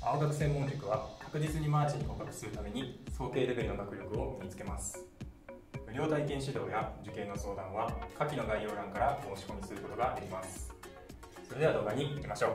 青学専門塾は確実にマーチに合格するために想定レベルの学力を身につけます。無料体験指導や受験の相談は下記の概要欄から申し込みすることができます。それでは動画に行きましょう。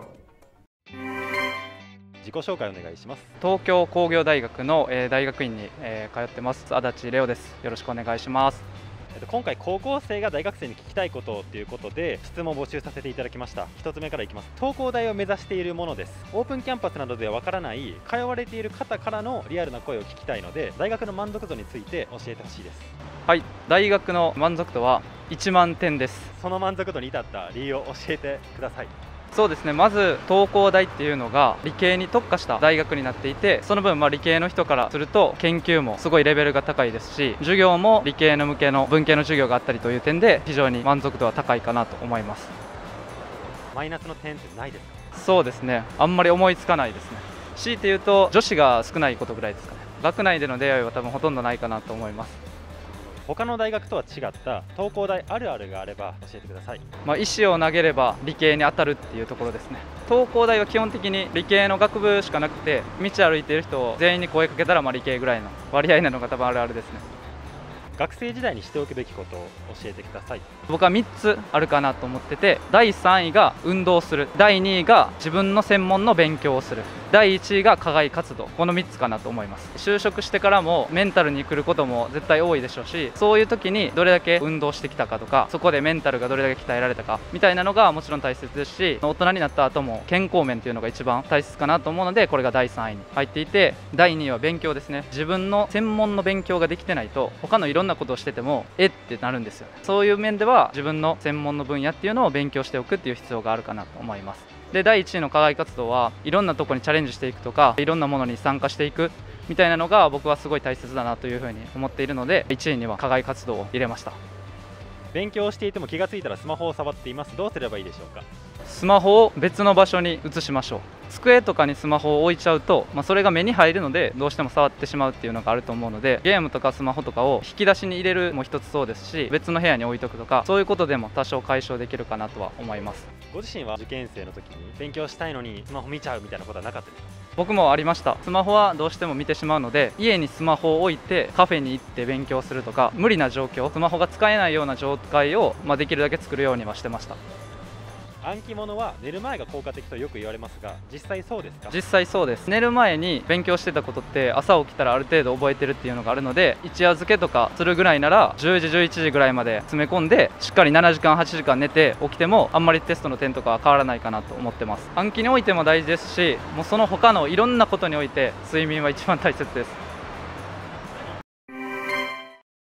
自己紹介お願いします。 東京工業大学の大学院に通ってます足立レオです。よろしくお願いします。 今回高校生が大学生に聞きたいことということで質問を募集させていただきました。一つ目からいきます。東工大を目指しているものです。オープンキャンパスなどではわからない通われている方からのリアルな声を聞きたいので、大学の満足度について教えてほしいです。 はい、大学の満足度は1万点です。 その満足度に至った理由を教えてください。 そうですね、まず東工大っていうのが理系に特化した大学になっていて、その分理系の人からすると研究もすごいレベルが高いですし、授業も理系の向けの文系の授業があったりという点で非常に満足度は高いかなと思います。 マイナスの点ってないですか？ そうですね、あんまり思いつかないですね。強いて言うと女子が少ないことぐらいですかね。学内での出会いは多分ほとんどないかなと思います。 他の大学とは違った東工大あるあるがあれば教えてください。 石を投げれば理系に当たるっていうところですね。東工大は基本的に理系の学部しかなくて、道歩いている人を全員に声かけたら理系ぐらいの割合なのが多分あるあるですね。 学生時代にしておくべきことを教えてください。 僕は3つあるかなと思ってて、第3位が運動する、第2位が自分の専門の勉強をする、第1位が課外活動、この3つかなと思います。就職してからもメンタルに来ることも絶対多いでしょうし、そういう時にどれだけ運動してきたかとか、そこでメンタルがどれだけ鍛えられたかみたいなのがもちろん大切ですし、大人になった後も健康面というのが一番大切かなと思うので、これが第3位に入っていて、第2位は勉強ですね。自分の専門の勉強ができてないと他のいろんなことをしててもってなるんですよね。そういう面では自分の専門の分野っていうのを勉強しておくっていう必要があるかなと思います。で、第1位の課外活動はいろんなとこにチャレンジしていくとか、いろんなものに参加していくみたいなのが僕はすごい大切だなというふうに思っているので、1位には課外活動を入れました。 勉強していても気がついたらスマホを触っています。どうすればいいでしょうか？ スマホを別の場所に移しましょう。机とかにスマホを置いちゃうと、それが目に入るのでどうしても触ってしまうっていうのがあると思うので、ゲームとかスマホとかを引き出しに入れるも一つそうですし、別の部屋に置いとくとか、そういうことでも多少解消できるかなとは思います。 ご自身は受験生の時に勉強したいのにスマホ見ちゃうみたいなことはなかったですか？ 僕もありました。スマホはどうしても見てしまうので、家にスマホを置いてカフェに行って勉強するとか、無理な状況、スマホが使えないような状態をできるだけ作るようにはしてました。 暗記物は寝る前が効果的とよく言われますが、実際そうですか？ 実際そうです。寝る前に勉強してたことって朝起きたらある程度覚えてるっていうのがあるので、一夜漬けとかするぐらいなら10時11時ぐらいまで詰め込んで、しっかり7時間8時間寝て起きてもあんまりテストの点とかは変わらないかなと思ってます。暗記においても大事ですし、もうその他のいろんなことにおいて睡眠は一番大切です。